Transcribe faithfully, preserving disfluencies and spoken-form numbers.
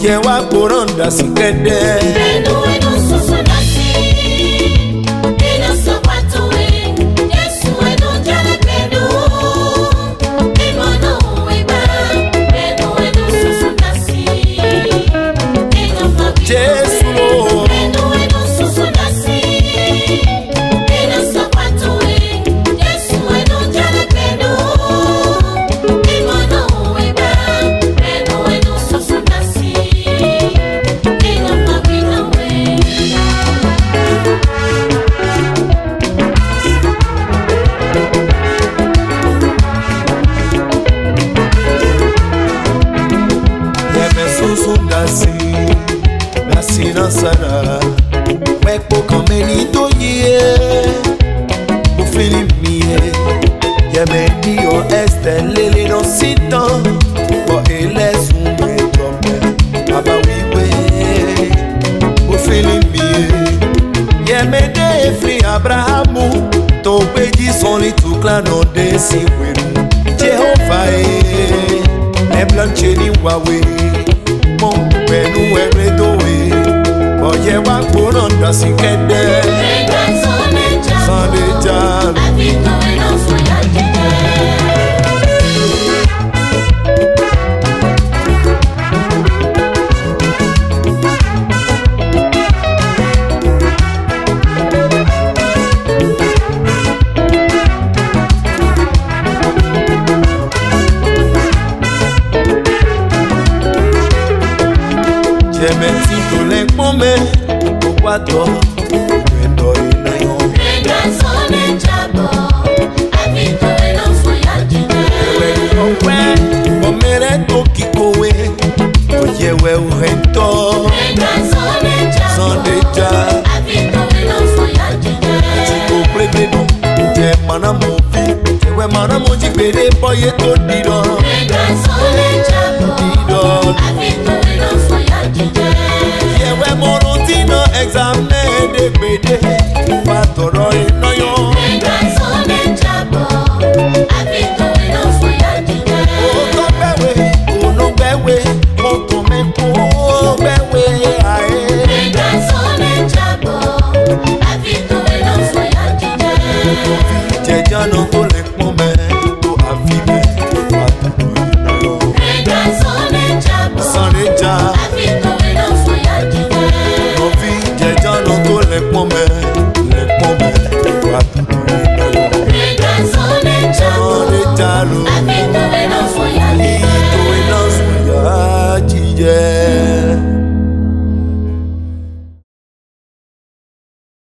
Oye wa poranda sikede. Eno eno susu nasi. Eno sopato e. Yesu eno jale pedo. Imono eba. Eno eno susu nasi. Eno mabi. Jesu. Eno eno susu nasi. Eno sopato e. Yesu eno jale pedo. Imono eba. Eno eno susu nasi. Eno mabi na we. Yeme susu nasi. Nasi nasara. Wekpo kameni to ye. Ufili miye. Yeme dio este lele no sitan. Bo ele sume tope. Baba wiwe. Ufili miye. Yeme de efri Abrahamu. To peji soli tu klano de si weru. Jehovah e. Eblanche ni wawe. Mon penu ebredowe. Oye wa poranda sikede. Sandeja. Avito eno soyajide. Jemeti to le pome. Okwato. Endo inayo. Regansone jabo. Avito eno soyajide. Ewe okwe. Omere to kikowe. Oye we uhento. Regansone jabo. Sandeja. Avito eno soyajide. Chiko plebledo. Je mana mofi. Jewe mana moji bere boye to dido. Regansone jabo. Dido. Avito eno soyajide. Yewe morotino examine de gbede. Patoro inoyo. Regansone jabo.